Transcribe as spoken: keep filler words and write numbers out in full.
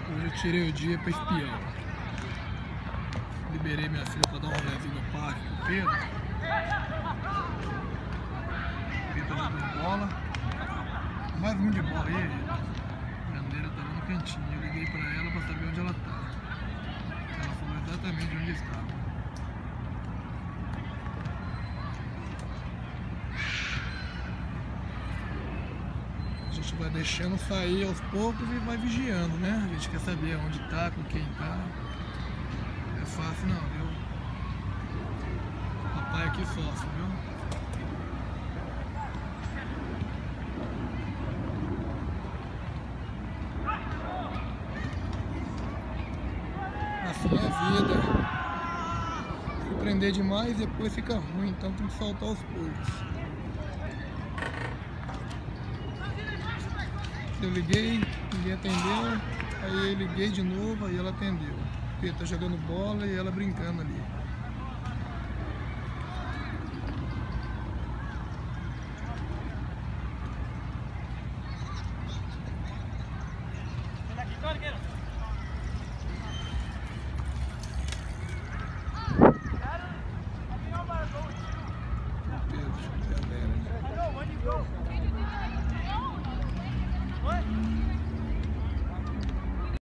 Hoje eu tirei o dia para espião. Liberei minha filha para dar um rolezinho no parque com o Pedro. O Pedro tá jogando bola. Mais um de bola aí. A Jandeira estava no cantinho. Eu liguei para ela para saber onde ela tá. Ela falou exatamente onde estava. A gente vai deixando sair aos poucos e vai vigiando, né? A gente quer saber onde tá, com quem tá. Não é fácil não, viu? Papai aqui sofre, viu? Assim é a vida. Se prender demais, depois fica ruim, então tem que soltar aos poucos. Eu liguei, ninguém atendeu, aí eu liguei de novo, aí ela atendeu. Porque tá jogando bola e ela brincando ali. Pedro,